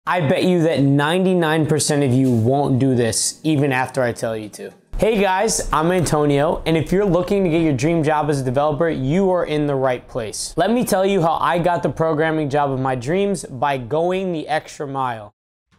I bet you that 99% of you won't do this even after I tell you to. Hey guys, I'm Antonio, and if you're looking to get your dream job as a developer, you are in the right place. Let me tell you how I got the programming job of my dreams by going the extra mile.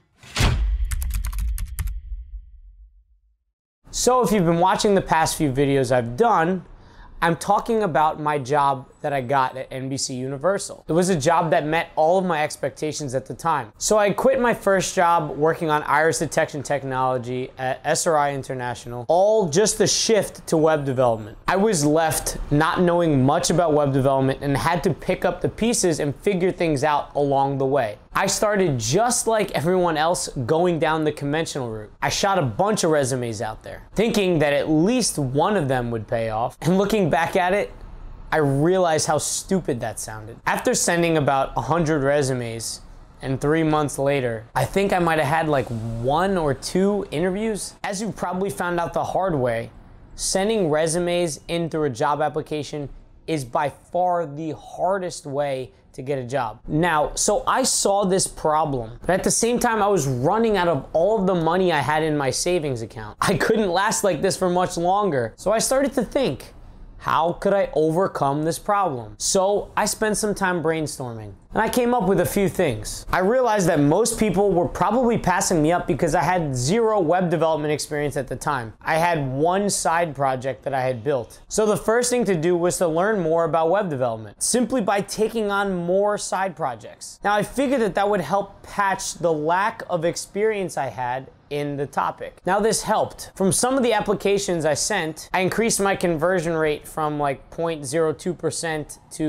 So if you've been watching the past few videos I've done, I'm talking about my job that I got at NBC Universal. It was a job that met all of my expectations at the time. So I quit my first job working on iris detection technology at SRI International, all just the shift to web development. I was left not knowing much about web development and had to pick up the pieces and figure things out along the way. I started just like everyone else going down the conventional route. I shot a bunch of resumes out there, thinking that at least one of them would pay off. And looking back at it, I realized how stupid that sounded. After sending about 100 resumes, and 3 months later, I think I might have had like 1 or 2 interviews. As you probably found out the hard way, sending resumes in through a job application is by far the hardest way to get a job. Now, so I saw this problem, but at the same time, I was running out of all of the money I had in my savings account. I couldn't last like this for much longer. So I started to think, how could I overcome this problem? So I spent some time brainstorming, and I came up with a few things. I realized that most people were probably passing me up because I had 0 web development experience at the time. I had 1 side project that I had built. So the first thing to do was to learn more about web development, simply by taking on more side projects. Now I figured that that would help patch the lack of experience I had in the topic. Now this helped. From some of the applications I sent, I increased my conversion rate from like 0.02% to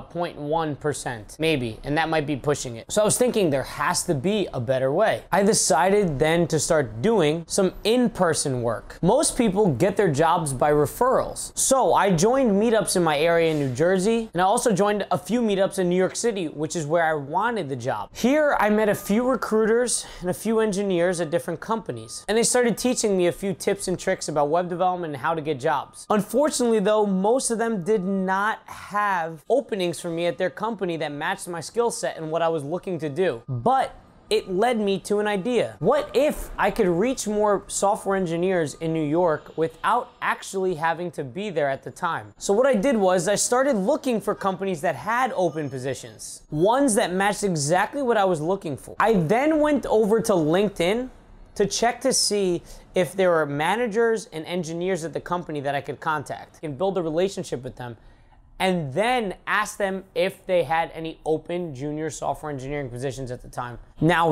0.1%, maybe, and that might be pushing it. So I was thinking there has to be a better way. I decided then to start doing some in-person work. Most people get their jobs by referrals. So I joined meetups in my area in New Jersey, and I also joined a few meetups in New York City, which is where I wanted the job. Here I met a few recruiters and a few engineers at different companies, and they started teaching me a few tips and tricks about web development and how to get jobs. Unfortunately though, most of them did not have openings for me at their company that matched my skill set and what I was looking to do. But it led me to an idea. What if I could reach more software engineers in New York without actually having to be there at the time? So what I did was I started looking for companies that had open positions, ones that matched exactly what I was looking for. I then went over to LinkedIn to check to see if there were managers and engineers at the company that I could contact and build a relationship with them, and then ask them if they had any open junior software engineering positions at the time. Now,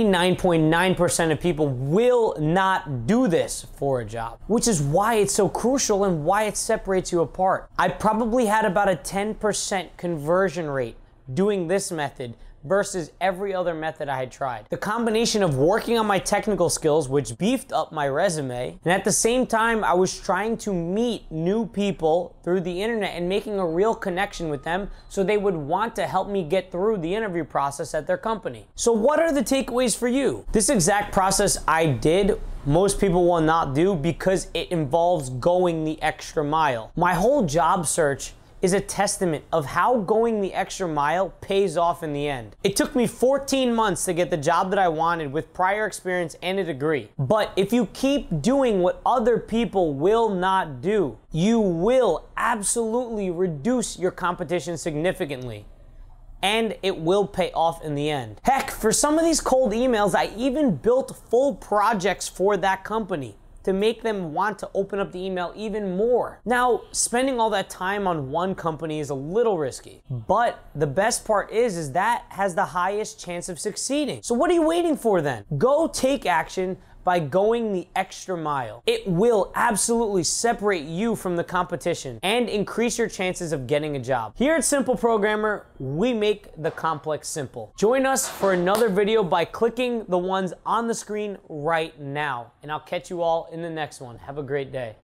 99.9% of people will not do this for a job, which is why it's so crucial and why it separates you apart. I probably had about a 10% conversion rate doing this method versus every other method I had tried. The combination of working on my technical skills, which beefed up my resume, and at the same time I was trying to meet new people through the internet and making a real connection with them so they would want to help me get through the interview process at their company. So what are the takeaways for you? This exact process I did, most people will not do because it involves going the extra mile. My whole job search is a testament of how going the extra mile pays off in the end. It took me 14 months to get the job that I wanted with prior experience and a degree. But if you keep doing what other people will not do, you will absolutely reduce your competition significantly. And it will pay off in the end. Heck, for some of these cold emails, I even built full projects for that company to make them want to open up the email even more. Now, spending all that time on one company is a little risky, but the best part is that has the highest chance of succeeding. So what are you waiting for then? Go take action by going the extra mile. It will absolutely separate you from the competition and increase your chances of getting a job. Here at Simple Programmer, we make the complex simple. Join us for another video by clicking the ones on the screen right now, and I'll catch you all in the next one. Have a great day.